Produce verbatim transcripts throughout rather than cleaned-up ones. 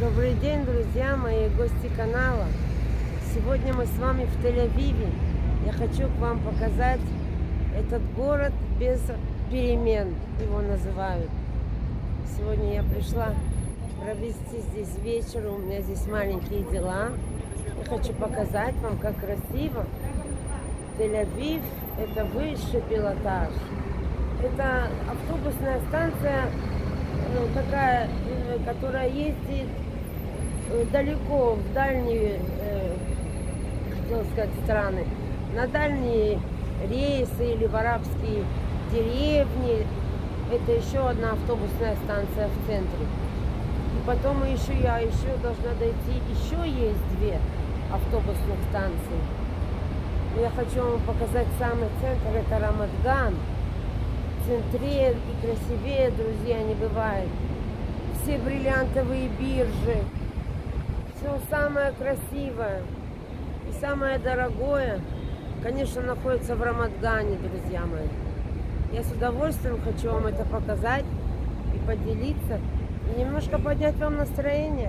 Добрый день, друзья мои, гости канала. Сегодня мы с вами в Тель-Авиве. Я хочу к вам показать этот город без перемен, его называют. Сегодня я пришла провести здесь вечер, у меня здесь маленькие дела. Я хочу показать вам, как красиво. Тель-Авив – это высший пилотаж. Это автобусная станция, ну, такая, которая ездит далеко, в дальние, э, хотела сказать, страны, на дальние рейсы или в арабские деревни. Это еще одна автобусная станция в центре. И потом еще я еще должна дойти, еще есть две автобусных станции. Я хочу вам показать самый центр, это Рамат-Ган. В центре и красивее, друзья, не бывает. Все бриллиантовые биржи, все самое красивое и самое дорогое, конечно, находится в Рамат-Гане, друзья мои. Я с удовольствием хочу вам это показать и поделиться, и немножко поднять вам настроение.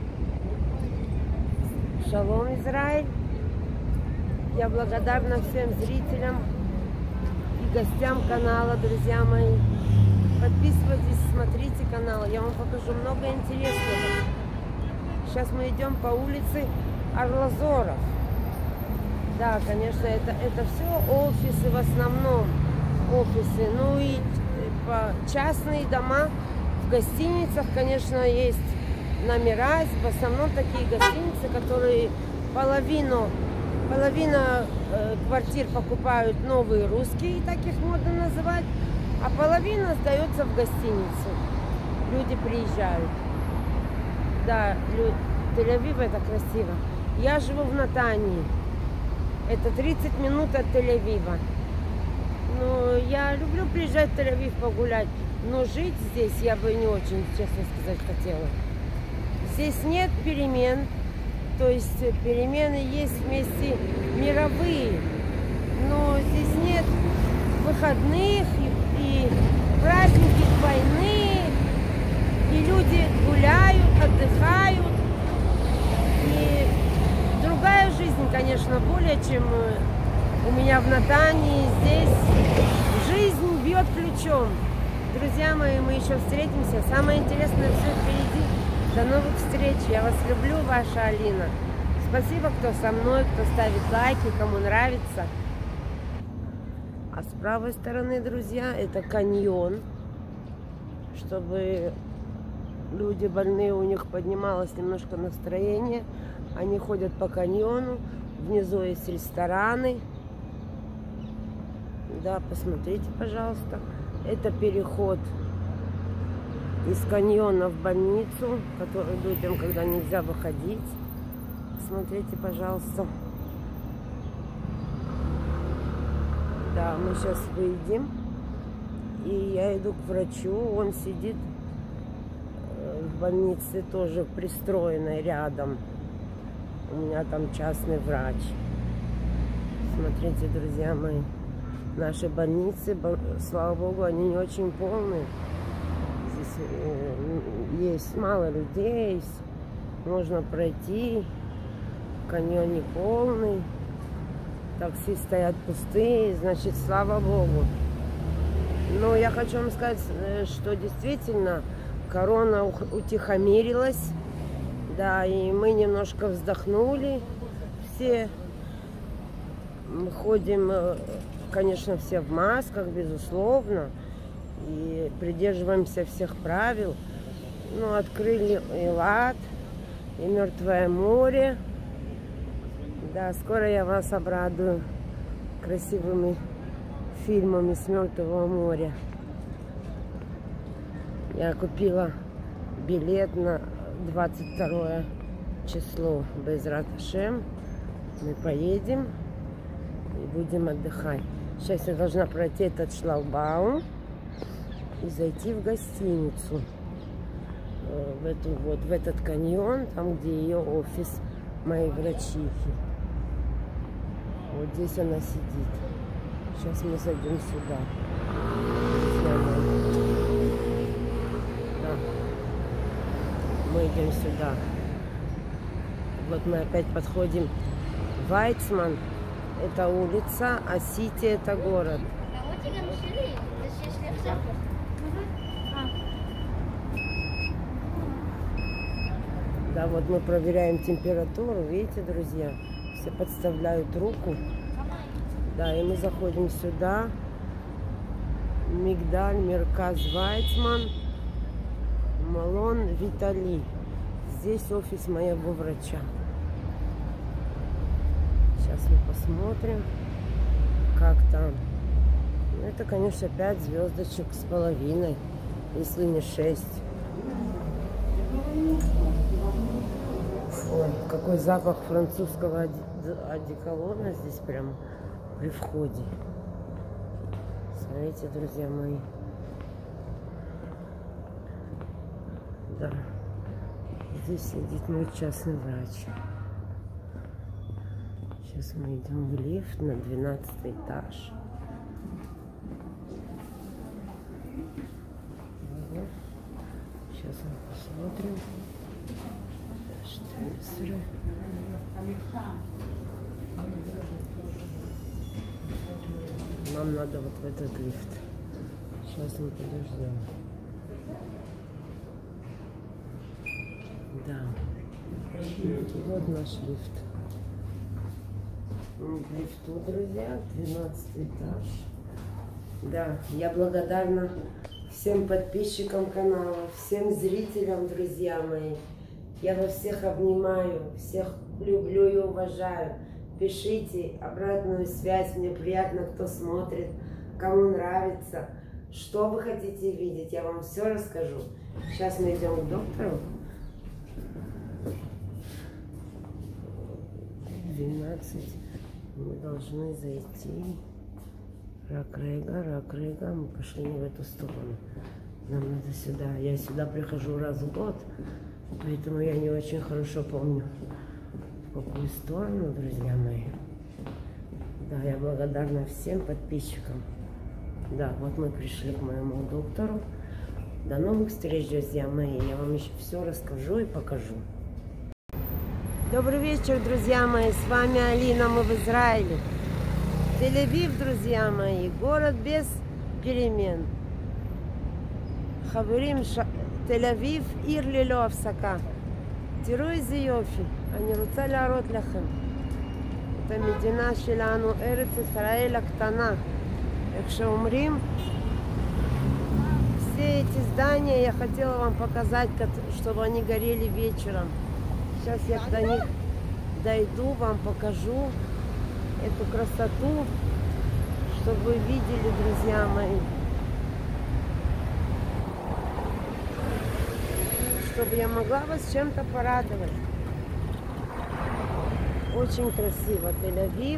Шалом, Израиль! Я благодарна всем зрителям и гостям канала, друзья мои. Подписывайтесь, смотрите канал, я вам покажу много интересного. Сейчас мы идем по улице Арлазоров. Да, конечно, это, это все офисы в основном. Офисы. Ну и по частные дома. В гостиницах, конечно, есть номера. В основном такие гостиницы, которые половину, половина э, квартир покупают новые русские, так их модно называть, а половина сдается в гостиницу. Люди приезжают. Да, Тель-Авив это красиво. Я живу в Натании. Это тридцать минут от Тель-Авива. Ну, я люблю приезжать в Тель-Авив погулять, но жить здесь я бы не очень, честно сказать, хотела. Здесь нет перемен, то есть перемены есть вместе мировые, но здесь нет выходных и, и праздники двойные, и люди гуляют, отдыхают. И другая жизнь, конечно, более чем у меня в Натании. Здесь жизнь бьет ключом. Друзья мои, мы еще встретимся. Самое интересное все впереди. До новых встреч. Я вас люблю, ваша Алина. Спасибо, кто со мной, кто ставит лайки, кому нравится. А с правой стороны, друзья, это каньон. Чтобы люди больные, у них поднималось немножко настроение. Они ходят по каньону. Внизу есть рестораны. Да, посмотрите, пожалуйста. Это переход из каньона в больницу, который людям, когда нельзя выходить. Смотрите, пожалуйста. Да, мы сейчас выйдем. И я иду к врачу. Он сидит в больнице, тоже пристроенной рядом. У меня там частный врач. Смотрите, друзья мои. Наши больницы, слава богу, они не очень полные. Здесь есть мало людей, можно пройти. Каньон не полный. Такси стоят пустые, значит, слава богу. Но я хочу вам сказать, что действительно корона утихомирилась. Да, и мы немножко вздохнули. Все мы ходим, конечно, все в масках, безусловно, и придерживаемся всех правил. Ну, открыли Эйлат и Мертвое море. Да, скоро я вас обрадую красивыми фильмами с Мертвого моря. Я купила билет на двадцать второе число. Безрат Ашем. Мы поедем и будем отдыхать. Сейчас я должна пройти этот шлагбаум и зайти в гостиницу. В, эту, вот, в этот каньон, там, где ее офис моей врачихи. Вот здесь она сидит. Сейчас мы зайдем сюда. Да. Мы идем сюда. Вот мы опять подходим. Вайцман – это улица, а Сити – это город. Да, вот мы проверяем температуру. Видите, друзья? Все подставляют руку. Да, и мы заходим сюда. Мигдаль, Мерказ Вайцман, Малон, Витали. Здесь офис моего врача. Сейчас мы посмотрим, как там. Ну, это, конечно, пять звездочек с половиной, если не шесть. Ой, какой запах французского одеколона здесь прямо при входе. Смотрите, друзья мои. Да. Здесь сидит мой частный врач. Сейчас мы идем в лифт на двенадцатый этаж. Сейчас мы посмотрим. Штуцеры. Нам надо вот в этот лифт. Сейчас мы подождем. Да. Вот наш лифт. В лифту, друзья, двенадцатый этаж. Да, я благодарна всем подписчикам канала, всем зрителям, друзья мои. Я вас всех обнимаю, всех люблю и уважаю. Пишите обратную связь, мне приятно, кто смотрит, кому нравится, что вы хотите видеть, я вам все расскажу. Сейчас мы идем к доктору. двенадцать. Мы должны зайти. Ракрега, Ракрега. Мы пошли не в эту сторону. Нам надо сюда. Я сюда прихожу раз в год, поэтому я не очень хорошо помню, в какую сторону, друзья мои. Да, я благодарна всем подписчикам. Да, вот мы пришли к моему доктору. До новых встреч, друзья мои. Я вам еще все расскажу и покажу. Добрый вечер, друзья мои. С вами Алина, мы в Израиле. Тель-Авив, друзья мои. Город без перемен. Хаверим, Тель-Авив, עיר ללא הפסקה. תראו איזה יופי. אני רוצה להראות לכם את המדינה שלנו, ארץ ישראל הקטנה. איך שאומרים, все эти здания я хотела вам показать, чтобы они горели вечером. Сейчас я до них дойду, вам покажу эту красоту, чтобы вы видели, друзья мои. Чтобы я могла вас чем-то порадовать. Очень красиво. Тель-Авив.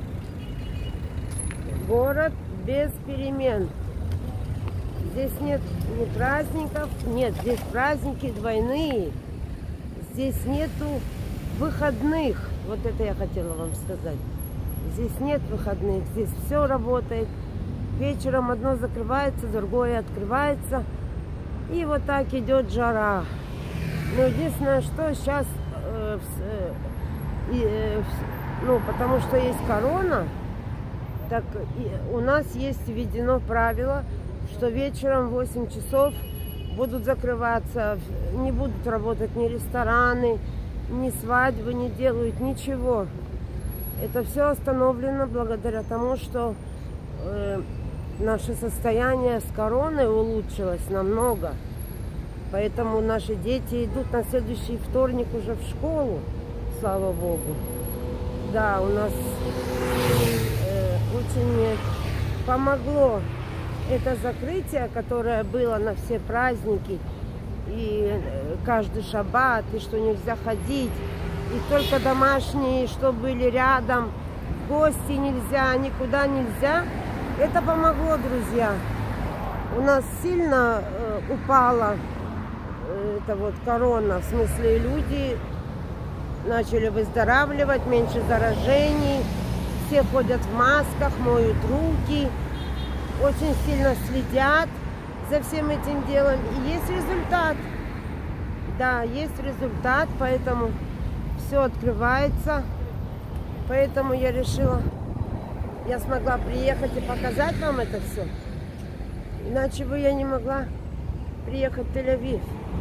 Город без перемен. Здесь нет ни праздников, нет, здесь праздники двойные. Здесь нету выходных. Вот это я хотела вам сказать. Здесь нет выходных, здесь все работает. Вечером одно закрывается, другое открывается. И вот так идет жара. Но единственное, что сейчас, э, э, ну, потому что есть корона, так и у нас есть введено правило, что вечером в восемь часов будут закрываться, не будут работать ни рестораны, ни свадьбы не делают, ничего. Это все остановлено благодаря тому, что э, наше состояние с короной улучшилось намного. Поэтому наши дети идут на следующий вторник уже в школу, слава Богу. Да, у нас э, очень помогло это закрытие, которое было на все праздники, и каждый шаббат, и что нельзя ходить, и только домашние, что были рядом, в гости нельзя, никуда нельзя. Это помогло, друзья. У нас сильно э, упала э, эта вот корона, в смысле люди начали выздоравливать, меньше заражений, все ходят в масках, моют руки, очень сильно следят за всем этим делом, и есть результат. Да, есть результат, поэтому все открывается. Поэтому я решила, я смогла приехать и показать вам это все. Иначе бы я не могла приехать в Тель-Авив.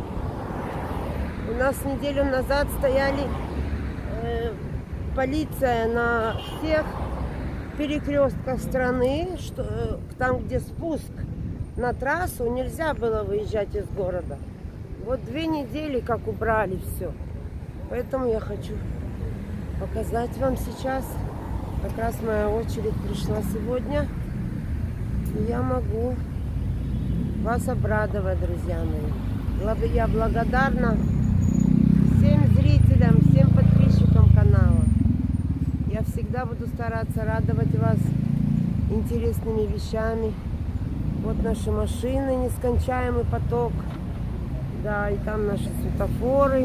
У нас неделю назад стояли э, полиция на всех перекрестках страны, что, э, там, где спуск на трассу, нельзя было выезжать из города. Вот две недели как убрали все. Поэтому я хочу показать вам сейчас. Как раз моя очередь пришла сегодня. И я могу вас обрадовать, друзья мои. Я благодарна всем зрителям, всем подписчикам канала. Я всегда буду стараться радовать вас интересными вещами. Вот наши машины, нескончаемый поток. Да, и там наши светофоры.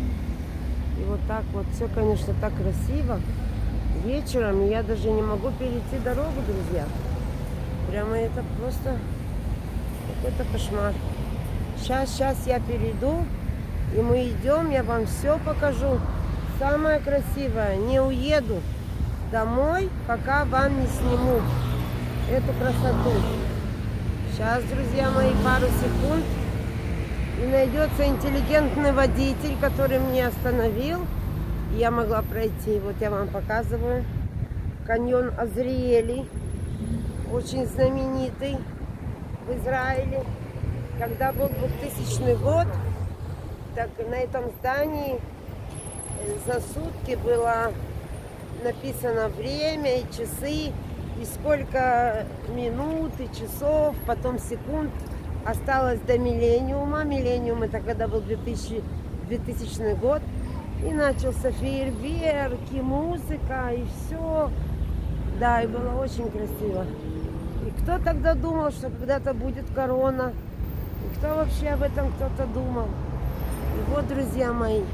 И вот так вот. Все, конечно, так красиво. Вечером я даже не могу перейти дорогу, друзья. Прямо это просто какой-то кошмар. Сейчас, сейчас я перейду. И мы идем, я вам все покажу. Самое красивое. Не уеду домой, пока вам не сниму эту красоту. Сейчас, друзья мои, пару секунд. И найдется интеллигентный водитель, который меня остановил. И я могла пройти. Вот я вам показываю. Каньон Азриэли. Очень знаменитый в Израиле. Когда был двухтысячный год, так на этом здании за сутки было написано время и часы, и сколько минут и часов, потом секунд осталось до миллениума. Миллениум это когда был двухтысячный год. И начался фейерверки, музыка и все. Да, и было очень красиво. И кто тогда думал, что когда-то будет корона? И кто вообще об этом кто-то думал? И вот, друзья мои,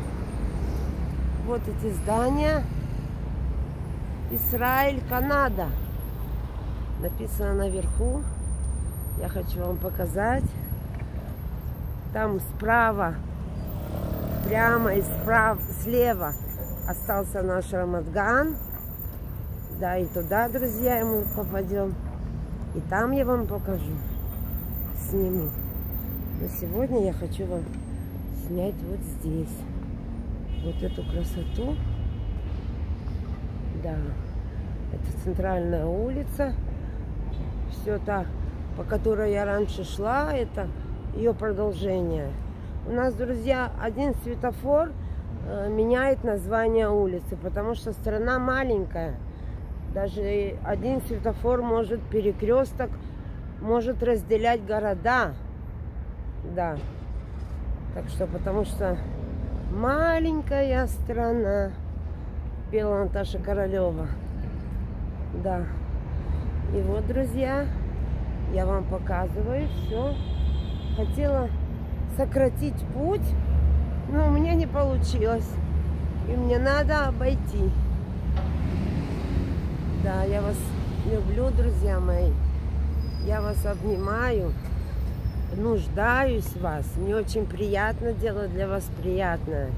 вот эти здания. Израиль, Канада. Написано наверху. Я хочу вам показать. Там справа, прямо и справа, слева остался наш Рамат-Ган. Да, и туда, друзья, мы попадем. И там я вам покажу, сниму. Но сегодня я хочу вам снять вот здесь. Вот эту красоту. Да, это центральная улица. Все та, по которой я раньше шла, это ее продолжение. У нас, друзья, один светофор э, меняет название улицы, потому что страна маленькая. Даже один светофор может, перекресток может разделять города. Да. Так что, потому что маленькая страна. Пела Наташа Королева. Да. И вот, друзья, я вам показываю все. Хотела сократить путь, но у меня не получилось. И мне надо обойти. Да, я вас люблю, друзья мои. Я вас обнимаю. Нуждаюсь в вас. Мне очень приятно делать для вас приятное.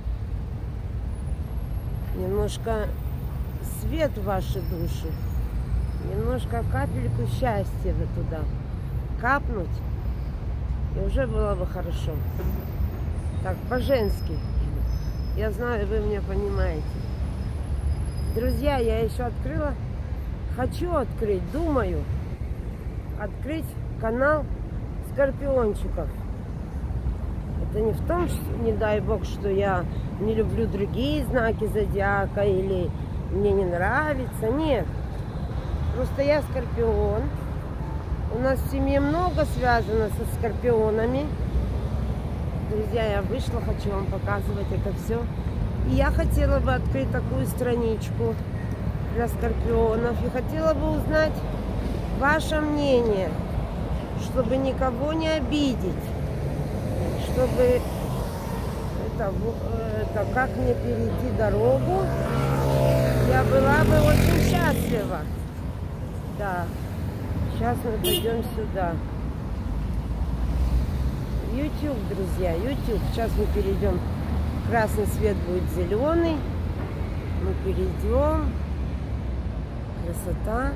Немножко свет в ваши души. Немножко капельку счастья вы туда капнуть. И уже было бы хорошо. Так, по-женски. Я знаю, вы меня понимаете. Друзья, я еще открыла. Хочу открыть, думаю, открыть канал Скорпиончиков. Это не в том, что, не дай бог, что я не люблю другие знаки зодиака или мне не нравится. Нет. Просто я Скорпион. У нас в семье много связано со Скорпионами. Друзья, я вышла, хочу вам показывать это все. И я хотела бы открыть такую страничку для Скорпионов. И хотела бы узнать ваше мнение, чтобы никого не обидеть. Чтобы это, это как мне перейти дорогу, я была бы очень счастлива. Да. Сейчас мы пойдем сюда. YouTube, друзья, YouTube. Сейчас мы перейдем. Красный свет будет зеленый. Мы перейдем. Красота.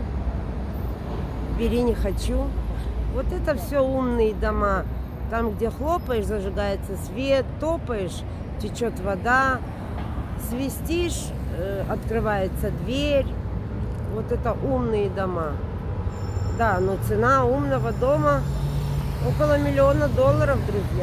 Бери, не хочу. Вот это все умные дома. Там, где хлопаешь, зажигается свет, топаешь, течет вода, свистишь, э, открывается дверь. Вот это умные дома. Да, но цена умного дома около миллиона долларов, друзья.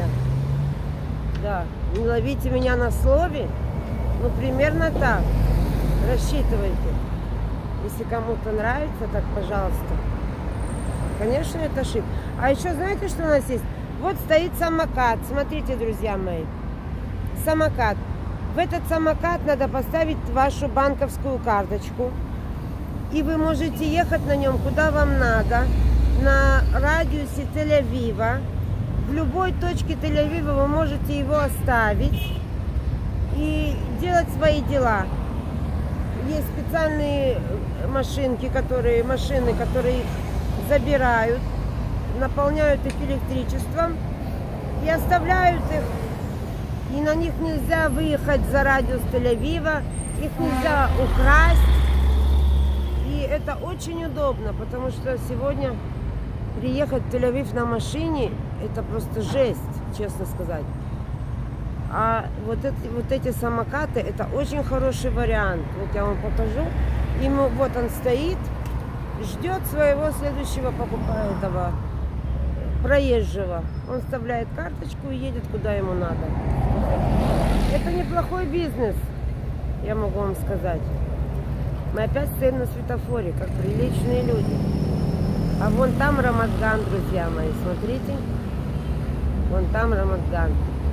Да, не ловите меня на слове, ну примерно так. Рассчитывайте. Если кому-то нравится, так пожалуйста. Конечно, это шик. А еще знаете, что у нас есть? Вот стоит самокат. Смотрите, друзья мои. Самокат. В этот самокат надо поставить вашу банковскую карточку. И вы можете ехать на нем куда вам надо. На радиусе Тель-Авива. В любой точке Тель-Авива вы можете его оставить. И делать свои дела. Есть специальные машинки, которые, машины, которые забирают, наполняют их электричеством и оставляют их. И на них нельзя выехать за радиус Тель-Авива, их нельзя украсть. И это очень удобно, потому что сегодня приехать в Тель-Авив на машине — это просто жесть, честно сказать. А вот эти, вот эти самокаты — это очень хороший вариант. Вот я вам покажу. Ему, вот он стоит, ждет своего следующего покупателя, этого проезжего. Он вставляет карточку и едет куда ему надо. Это неплохой бизнес, я могу вам сказать. Мы опять стоим на светофоре, как приличные люди. А вон там Рамадган, друзья мои, смотрите. Вон там Рамадган.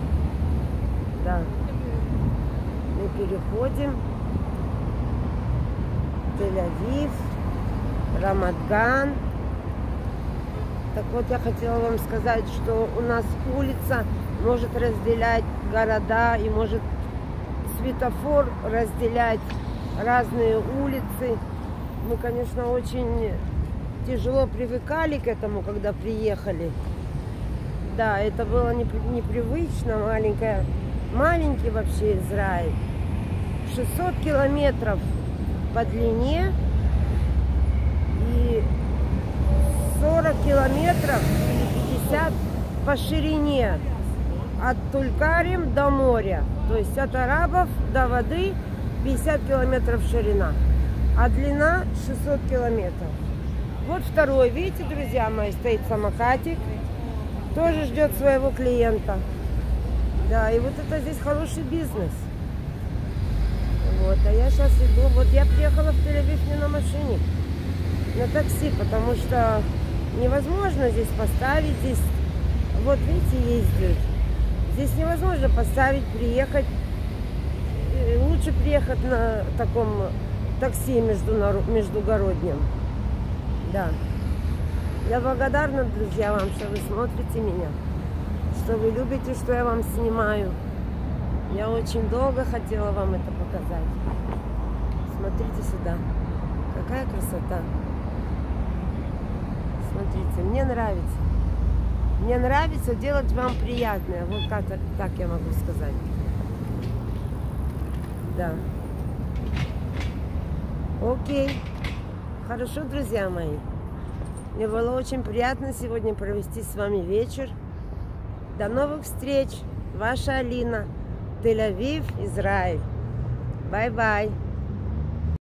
Да. Мы переходим. Тель-Авив, Рамадган. Так вот, я хотела вам сказать, что у нас улица может разделять города и может светофор разделять разные улицы. Мы, конечно, очень тяжело привыкали к этому, когда приехали. Да, это было непривычно, маленькая, маленький вообще Израиль. шестьсот километров по длине и сорок километров или пятьдесят по ширине. От Туль-Карим до моря. То есть от арабов до воды пятьдесят километров ширина. А длина шестьсот километров. Вот второй, видите, друзья мои, стоит самокатик. Тоже ждет своего клиента. Да, и вот это здесь хороший бизнес. Вот, а я сейчас иду. Вот я приехала в Тель-Авив не на машине, на такси, потому что невозможно здесь поставить. Здесь, вот видите, ездят. Здесь невозможно поставить, приехать. Лучше приехать на таком такси междугороднем. Да. Я благодарна, друзья, вам, что вы смотрите меня, что вы любите, что я вам снимаю. Я очень долго хотела вам это показать. Смотрите сюда. Какая красота. Смотрите, мне нравится. Мне нравится делать вам приятное. Вот как так я могу сказать. Да. Окей. Хорошо, друзья мои. Мне было очень приятно сегодня провести с вами вечер. До новых встреч. Ваша Алина. Тель-Авив, Израиль. Бай-бай.